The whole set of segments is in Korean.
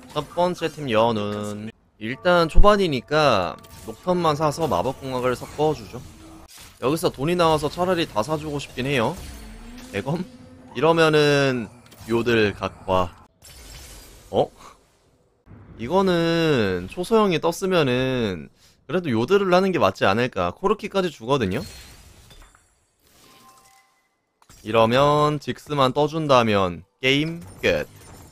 첫 번째 팀 연운. 일단 초반이니까 녹턴만 사서 마법공학을 섞어주죠. 여기서 돈이 나와서 차라리 다 사주고 싶긴 해요. 대검? 이러면은 요들 각과. 어? 이거는 초소형이 떴으면은 그래도 요들을 하는 게 맞지 않을까. 코르키까지 주거든요. 이러면 직스만 떠준다면 게임 끝.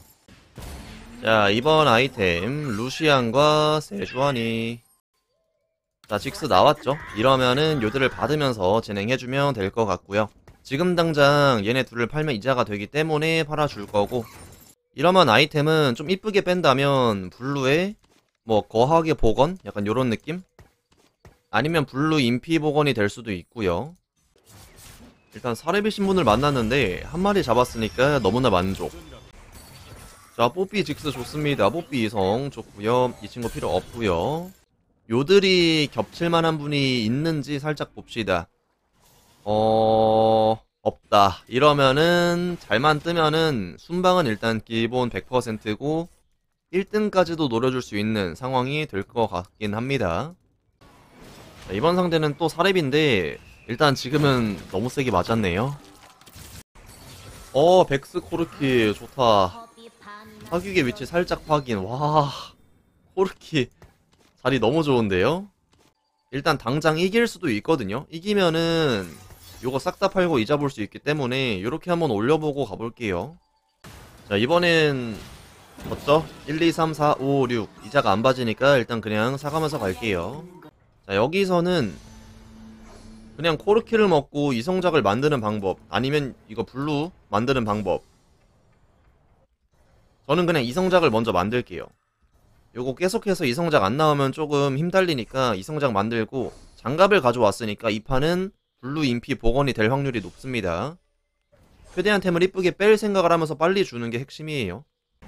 자, 이번 아이템 루시안과 세주아니. 자, 직스 나왔죠? 이러면은 요들을 받으면서 진행해주면 될 것 같고요. 지금 당장 얘네 둘을 팔면 이자가 되기 때문에 팔아줄 거고, 이러면 아이템은 좀 이쁘게 뺀다면 블루에 뭐 거하게 복원? 약간 요런 느낌? 아니면 블루 인피 복원이 될 수도 있고요. 일단 사레비 신분을 만났는데 한 마리 잡았으니까 너무나 만족. 자, 뽀삐 직스 좋습니다. 뽀삐 이성 좋고요. 이 친구 필요 없고요. 요들이 겹칠만한 분이 있는지 살짝 봅시다. 없다. 이러면은 잘만 뜨면은 순방은 일단 기본 100%고 1등까지도 노려줄 수 있는 상황이 될 것 같긴 합니다. 자, 이번 상대는 또 사렙인데 일단 지금은 너무 세게 맞았네요. 백스 코르키 좋다. 사격의 위치 살짝 확인. 와, 코르키 자리 너무 좋은데요? 일단 당장 이길 수도 있거든요. 이기면은 요거 싹 다 팔고 이자 볼 수 있기 때문에 요렇게 한번 올려보고 가볼게요. 자, 이번엔 졌죠? 1, 2, 3, 4, 5, 6 이자가 안 빠지니까 일단 그냥 사가면서 갈게요. 자, 여기서는 그냥 코르키를 먹고 이성작을 만드는 방법, 아니면 이거 블루 만드는 방법. 저는 그냥 이성작을 먼저 만들게요. 요거 계속해서 이성작 안 나오면 조금 힘달리니까 이성작 만들고, 장갑을 가져왔으니까 이 판은 블루 인피 복원이 될 확률이 높습니다. 최대한 템을 이쁘게 뺄 생각을 하면서 빨리 주는 게 핵심이에요.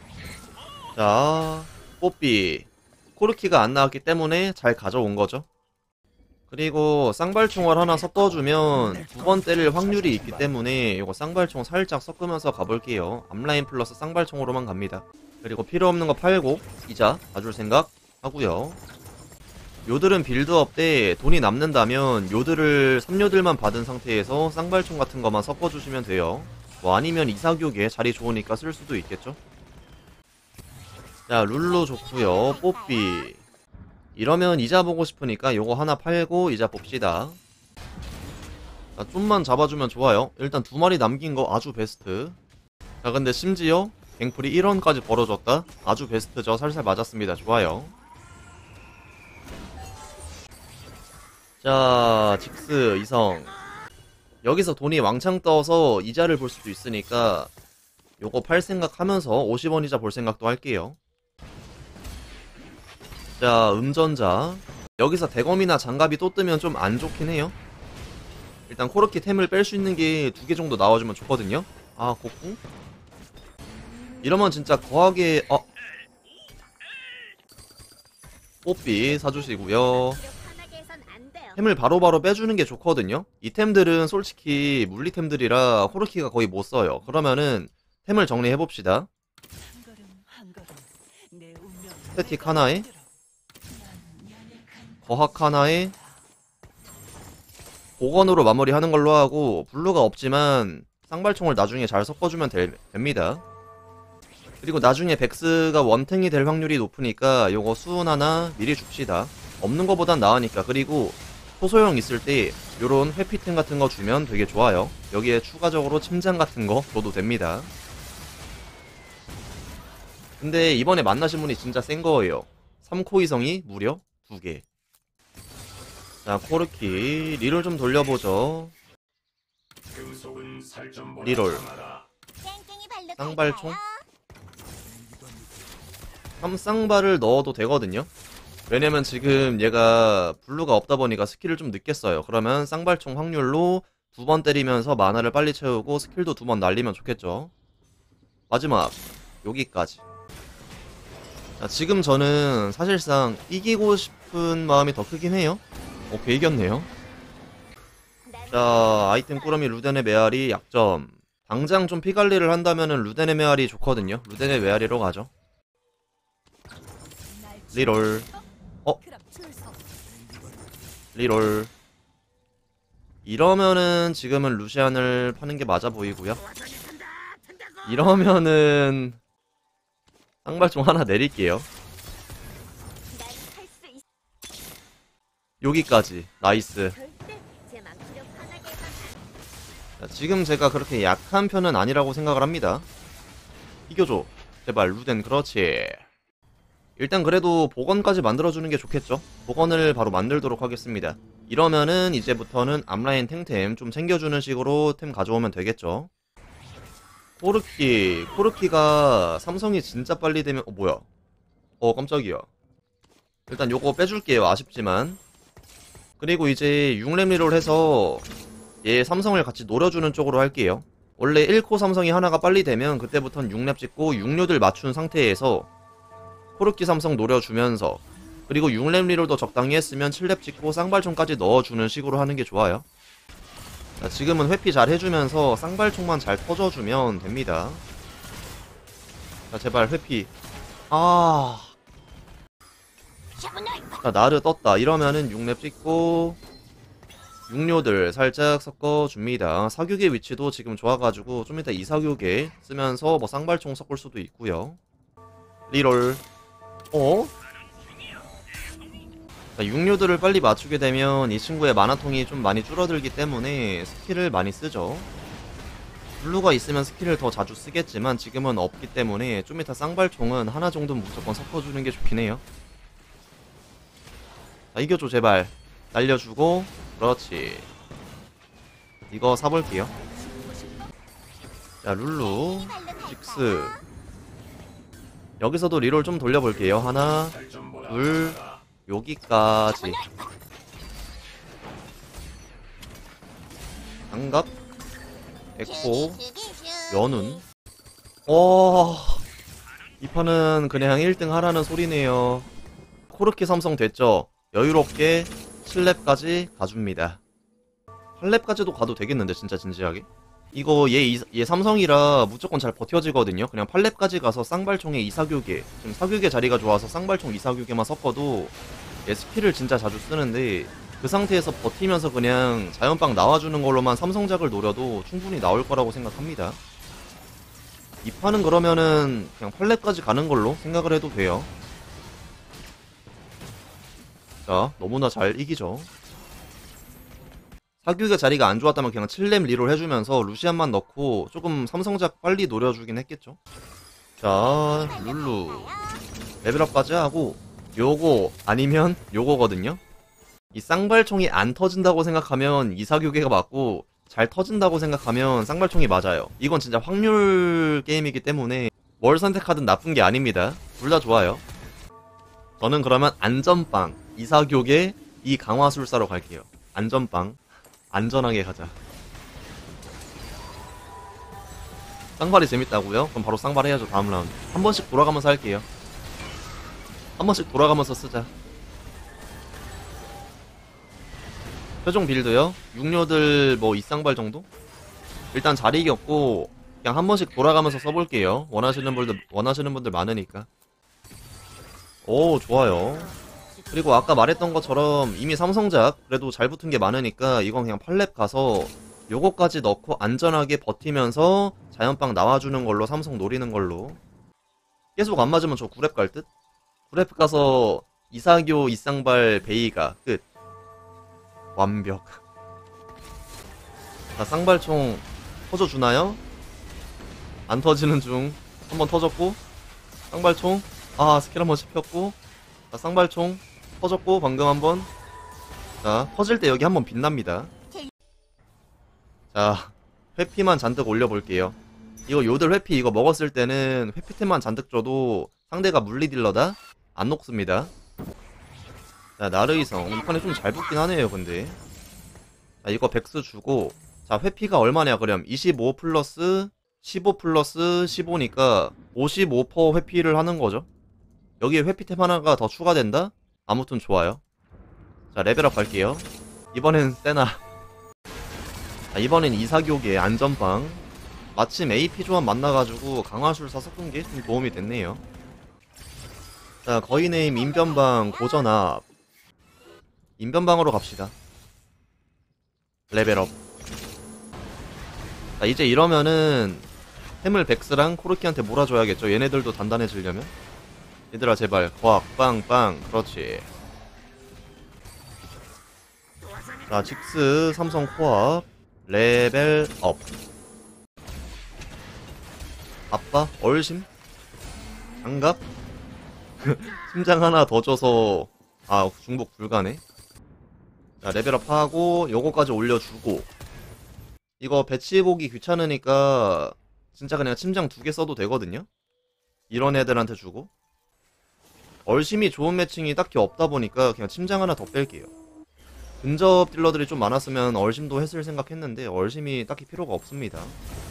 자, 뽀삐 코르키가 안 나왔기 때문에 잘 가져온 거죠. 그리고 쌍발총을 하나 섞어주면 두 번 때릴 확률이 있기 때문에 이거 쌍발총 살짝 섞으면서 가볼게요. 앞라인 플러스 쌍발총으로만 갑니다. 그리고 필요 없는 거 팔고 이자 봐줄 생각 하고요. 요들은 빌드업 때 돈이 남는다면 요들을 3요들만 받은 상태에서 쌍발총 같은 거만 섞어주시면 돼요. 뭐 아니면 이사교계 자리 좋으니까 쓸 수도 있겠죠. 자, 룰루 좋고요. 뽀삐 이러면 이자 보고 싶으니까 요거 하나 팔고 이자 봅시다. 자, 좀만 잡아주면 좋아요. 일단 두 마리 남긴 거 아주 베스트. 자, 근데 심지어 갱플이 1원까지 벌어졌다? 아주 베스트죠. 살살 맞았습니다. 좋아요. 자, 직스 이성. 여기서 돈이 왕창 떠서 이자를 볼 수도 있으니까 요거 팔 생각 하면서 50원 이자 볼 생각도 할게요. 자, 음전자. 여기서 대검이나 장갑이 또 뜨면 좀 안 좋긴 해요. 일단 코르키 템을 뺄 수 있는 게 2개 정도 나와주면 좋거든요. 아, 곡궁? 이러면 진짜 거하게 뽀삐 사주시고요. 템을 바로바로 빼주는 게 좋거든요. 이 템들은 솔직히 물리템들이라 코르키가 거의 못 써요. 그러면은 템을 정리해봅시다. 스태틱 하나에 거학 하나에 복원으로 마무리하는 걸로 하고, 블루가 없지만 쌍발총을 나중에 잘 섞어주면 됩니다. 그리고 나중에 백스가 원탱이 될 확률이 높으니까 요거 수은 하나 미리 줍시다. 없는 거보단 나으니까. 그리고 소소형 있을 때 요런 회피템 같은 거 주면 되게 좋아요. 여기에 추가적으로 침장 같은 거 줘도 됩니다. 근데 이번에 만나신 분이 진짜 센 거예요. 3코 이성이 무려 2개. 자, 코르키 리롤 좀 돌려보죠. 리롤 쌍발총 3쌍발을 넣어도 되거든요. 왜냐면 지금 얘가 블루가 없다 보니까 스킬을 좀 늦게 써요. 그러면 쌍발총 확률로 2번 때리면서 마나를 빨리 채우고 스킬도 2번 날리면 좋겠죠. 마지막 여기까지. 자, 지금 저는 사실상 이기고 싶은 마음이 더 크긴 해요. 오케이, 이겼네요. 자, 아이템 꾸러미 루덴의 메아리 약점. 당장 좀 피관리를 한다면은 루덴의 메아리 좋거든요. 루덴의 메아리로 가죠. 리롤. 리롤. 이러면은 지금은 루시안을 파는 게 맞아 보이고요. 이러면은 쌍발총 하나 내릴게요. 여기까지. 나이스. 자, 지금 제가 그렇게 약한 편은 아니라고 생각을 합니다. 이겨줘. 제발 루덴. 그렇지. 일단 그래도 복원까지 만들어주는 게 좋겠죠. 복원을 바로 만들도록 하겠습니다. 이러면은 이제부터는 앞라인 탱템 좀 챙겨주는 식으로 템 가져오면 되겠죠. 코르키가 삼성이 진짜 빨리 되면 뭐야. 깜짝이야. 일단 요거 빼줄게요. 아쉽지만. 그리고 이제 6렙 리롤 해서 얘 삼성을 같이 노려주는 쪽으로 할게요. 원래 1코 삼성이 하나가 빨리 되면 그때부터는 6렙 찍고 6료들 맞춘 상태에서 코르키 삼성 노려주면서, 그리고 6렙 리롤도 적당히 했으면 7렙 찍고 쌍발총까지 넣어주는 식으로 하는 게 좋아요. 자, 지금은 회피 잘 해주면서 쌍발총만 잘 터져주면 됩니다. 자, 제발 회피. 자, 나르 떴다. 이러면은 6렙 찍고 6료들 살짝 섞어줍니다. 사교계 위치도 지금 좋아가지고 좀 이따 이사교계 쓰면서 뭐 쌍발총 섞을 수도 있고요. 리롤. 자, 6료들을 빨리 맞추게 되면 이 친구의 마나통이 좀 많이 줄어들기 때문에 스킬을 많이 쓰죠. 블루가 있으면 스킬을 더 자주 쓰겠지만 지금은 없기 때문에 좀 이따 쌍발총은 하나 정도는 무조건 섞어주는 게 좋긴 해요. 자, 이겨줘 제발. 날려주고. 그렇지. 이거 사볼게요. 자, 룰루 직스. 여기서도 리롤 좀 돌려볼게요. 하나 둘 여기까지. 장갑 에코 연운. 이 판은 그냥 1등 하라는 소리네요. 코르키 삼성 됐죠. 여유롭게 7렙까지 가줍니다. 8렙까지도 가도 되겠는데 진짜 진지하게. 이거 얘 삼성이라 무조건 잘 버텨지거든요. 그냥 8렙까지 가서 쌍발총에 이사교계, 지금 사교계 자리가 좋아서 쌍발총 이사교계만 섞어도 얘 스킬을 진짜 자주 쓰는데, 그 상태에서 버티면서 그냥 자연빵 나와주는 걸로만 삼성작을 노려도 충분히 나올 거라고 생각합니다. 이 판은 그러면은 그냥 8렙까지 가는 걸로 생각을 해도 돼요. 자, 너무나 잘 이기죠. 사교계 자리가 안 좋았다면 그냥 7렙 리롤 해주면서 루시안만 넣고 조금 삼성작 빨리 노려주긴 했겠죠. 자, 룰루 레벨업까지 하고, 요거 아니면 요거거든요. 이 쌍발총이 안 터진다고 생각하면 이사교계가 맞고, 잘 터진다고 생각하면 쌍발총이 맞아요. 이건 진짜 확률 게임이기 때문에 뭘 선택하든 나쁜 게 아닙니다. 둘 다 좋아요. 저는 그러면 안전빵 이사교계 이 강화술사로 갈게요. 안전빵. 안전하게 가자. 쌍발이 재밌다고요? 그럼 바로 쌍발 해야죠. 다음 라운드 한 번씩 돌아가면서 할게요. 한 번씩 돌아가면서 쓰자. 최종 빌드요? 6료들 뭐 2쌍발 정도? 일단 잘 이겼고 그냥 한 번씩 돌아가면서 써볼게요. 원하시는 분들 많으니까. 오, 좋아요. 그리고 아까 말했던 것처럼 이미 삼성작 그래도 잘 붙은 게 많으니까 이건 그냥 8렙 가서 요거까지 넣고 안전하게 버티면서 자연빵 나와주는 걸로 삼성 노리는 걸로. 계속 안 맞으면 저 9렙 갈 듯? 9렙 가서 이사교, 이쌍발, 베이가 끝. 완벽. 자, 쌍발총 터져주나요? 안 터지는 중. 한번 터졌고, 쌍발총. 스킬 한번 씹혔고. 자, 쌍발총 터졌고, 방금 한번. 자, 터질 때 여기 한번 빛납니다. 자, 회피만 잔뜩 올려볼게요. 이거 요들 회피 이거 먹었을 때는 회피템만 잔뜩 줘도 상대가 물리딜러다? 안 녹습니다. 자, 나르이성. 이 판에 좀 잘 붙긴 하네요, 근데. 자, 이거 백스 주고. 자, 회피가 얼마냐, 그럼. 25 플러스 15 플러스 15니까 55% 회피를 하는 거죠. 여기에 회피템 하나가 더 추가된다? 아무튼 좋아요. 자, 레벨업 갈게요. 이번엔 세나. 자, 이번엔 이사교계 안전빵. 마침 AP 조합 만나가지고 강화술사 섞은 게 좀 도움이 됐네요. 자, 거인네임 인변방 고전압. 인변방으로 갑시다. 레벨업. 자, 이제 이러면은 햄을 백스랑 코르키한테 몰아줘야겠죠. 얘네들도 단단해지려면. 얘들아 제발 과학 빵빵. 그렇지. 자, 직스 삼성 코앞 레벨업. 아빠 얼심 장갑. 심장 하나 더 줘서 중복 불가네. 자, 레벨업 하고 요거까지 올려주고, 이거 배치해보기 귀찮으니까 진짜 그냥 침장 2개 써도 되거든요. 이런 애들한테 주고. 얼심이 좋은 매칭이 딱히 없다 보니까 그냥 침장 하나 더 뺄게요. 근접 딜러들이 좀 많았으면 얼심도 했을 생각했는데 얼심이 딱히 필요가 없습니다.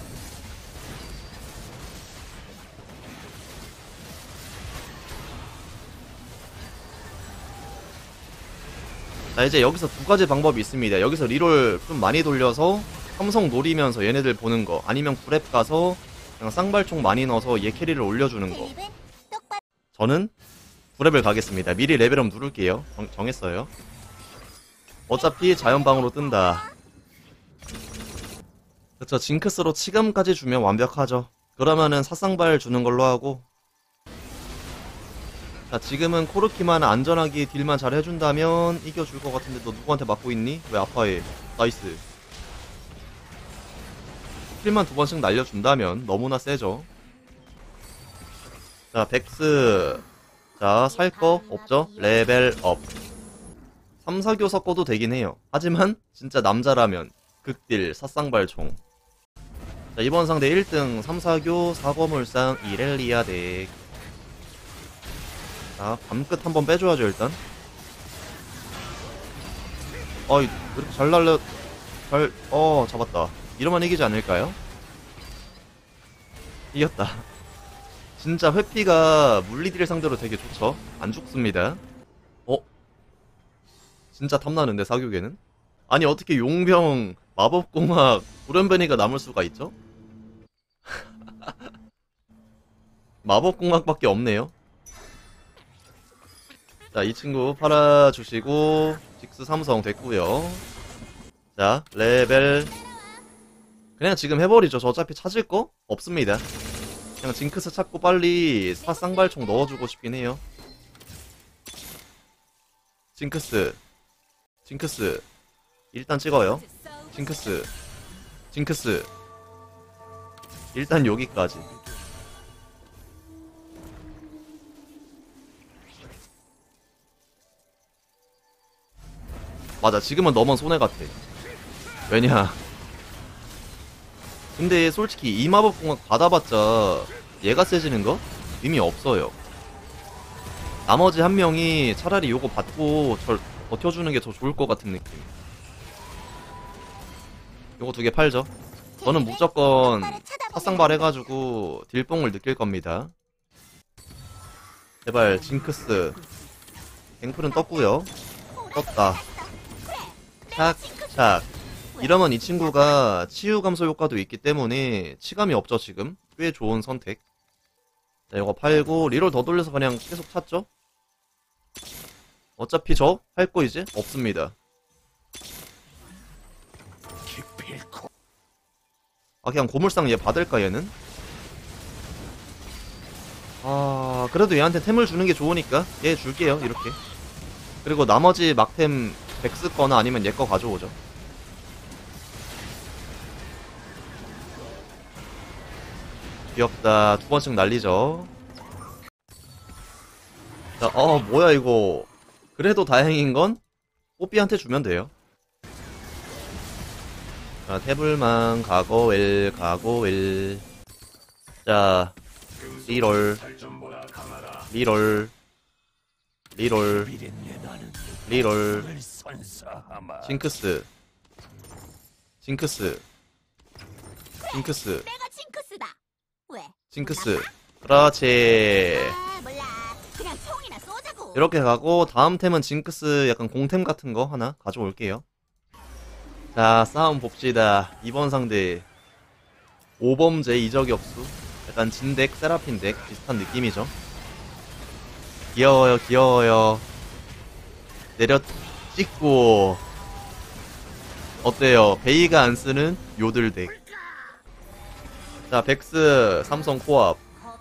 자, 이제 여기서 2가지 방법이 있습니다. 여기서 리롤 좀 많이 돌려서 삼성 노리면서 얘네들 보는 거, 아니면 9렙 가서 그냥 쌍발총 많이 넣어서 얘 캐리를 올려주는 거. 저는 9렙을 가겠습니다. 미리 레벨업 누를게요. 정했어요. 어차피 자연방으로 뜬다. 그쵸, 징크스로 치감까지 주면 완벽하죠. 그러면은 사쌍발 주는 걸로 하고. 자, 지금은 코르키만 안전하게 딜만 잘 해준다면 이겨줄 것 같은데, 너 누구한테 맞고 있니? 왜 아파해? 나이스. 킬만 2번씩 날려준다면 너무나 세죠. 자, 백스. 자, 살 거 없죠? 레벨업. 3, 4교 섞어도 되긴 해요. 하지만 진짜 남자라면 극딜 사쌍발총. 자, 이번 상대 1등 3, 4교 사거물상 이렐리아 덱. 자, 밤끝 한번 빼줘야죠 일단. 이렇게 잘 날려. 잡았다. 이러면 이기지 않을까요? 이겼다. 진짜 회피가 물리딜 상대로 되게 좋죠. 안 죽습니다. 진짜 탐나는데 사교계는? 아니 어떻게 용병, 마법공학, 불연변이가 남을 수가 있죠? 마법공학밖에 없네요. 자, 이 친구 팔아주시고 직스 삼성 됐고요. 자, 레벨 그냥 지금 해버리죠. 저 어차피 찾을 거 없습니다. 그냥 징크스 찾고 빨리 사쌍발총 넣어주고 싶긴 해요. 징크스 일단 찍어요. 징크스 일단 여기까지. 맞아, 지금은 너무 손해 같아. 왜냐, 근데 솔직히 이 마법공학 받아봤자 얘가 세지는 거? 의미 없어요. 나머지 한 명이 차라리 요거 받고 절 버텨주는 게 더 좋을 것 같은 느낌. 요거 2개 팔죠. 저는 무조건 사쌍발 해가지고 딜뽕을 느낄 겁니다. 제발 징크스. 갱플은 떴고요. 떴다. 착착. 이러면 이 친구가 치유 감소 효과도 있기 때문에 치감이 없죠. 지금 꽤 좋은 선택. 자, 이거 팔고 리롤 더 돌려서 그냥 계속 찾죠. 어차피 저 할 거 이제 없습니다. 그냥 고물상 얘 받을까 얘는? 그래도 얘한테 템을 주는 게 좋으니까 얘 줄게요 이렇게. 그리고 나머지 막템 백스 거나 아니면 얘 거 가져오죠. 귀엽다. 2번씩 날리죠. 자, 뭐야 이거. 그래도 다행인 건 뽀삐한테 주면 돼요. 자, 태블망 가고웰. 자, 리롤 징크스 내가 징크스다. 왜? 징크스. 그렇지. 몰라. 그냥 총이나 쏘자고. 이렇게 가고 다음 템은 징크스 약간 공템 같은 거 하나 가져올게요. 자, 싸움 봅시다. 이번 상대 오범제 이적역수. 약간 진덱, 세라핀 덱 비슷한 느낌이죠. 귀여워요, 귀여워요. 내려 찍고. 어때요? 베이가 안 쓰는 요들 덱. 자, 백스, 삼성 코앞.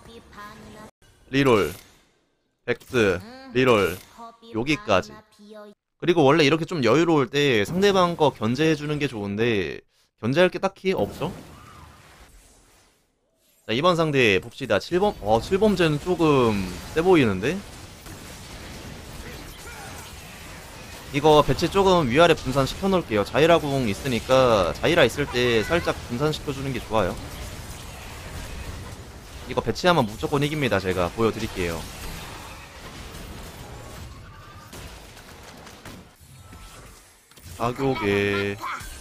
리롤. 백스, 리롤. 여기까지. 그리고 원래 이렇게 좀 여유로울 때 상대방 거 견제해주는 게 좋은데, 견제할 게 딱히 없죠? 자, 이번 상대 봅시다. 7범, 7범죄는 조금 세 보이는데? 이거 배치 조금 위아래 분산 시켜놓을게요. 자이라 궁 있으니까, 자이라 있을 때 살짝 분산 시켜주는 게 좋아요. 이거 배치하면 무조건 이깁니다. 제가 보여드릴게요. 악욕에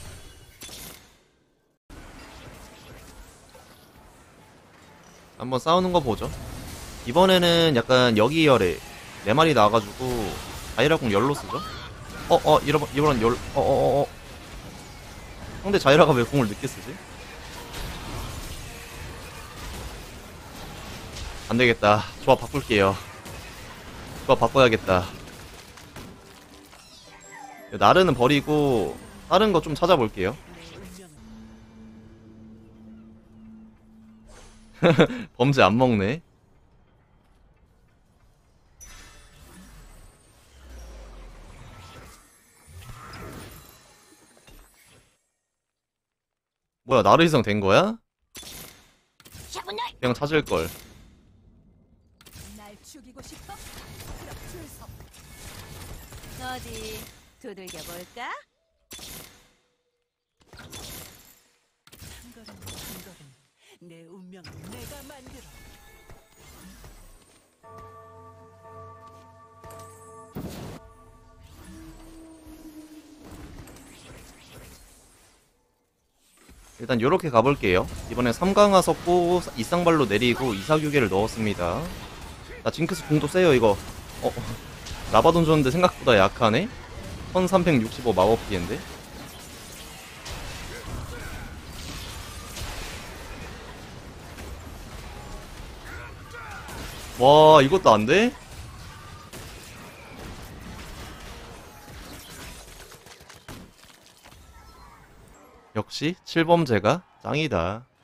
한번 싸우는 거 보죠. 이번에는 약간 여기열에 4마리 나와가지고 자이라궁 열로 쓰죠. 이번 열, 상대 자이라가 왜 궁을 늦게 쓰지? 안되겠다. 조합 바꿀게요. 조합 바꿔야겠다. 나르는 버리고 다른 거 좀 찾아볼게요. 범죄 안 먹네. 뭐야, 나르 희생 된 거야? 그냥 찾을 걸. 날 죽이고 싶어? 그럼 줄 서. 어디 두들겨 볼까? 한 걸음 한 걸음 내 운명은 내가 만들어. 일단 요렇게 가볼게요. 이번에 3강화 섞고 이쌍발로 내리고 이사규계를 넣었습니다. 나 징크스 궁도 세요 이거. 라바돈 줬는데 생각보다 약하네? 1365 마법 피해인데? 와, 이것도 안 돼? 역시 7범죄가 짱이다.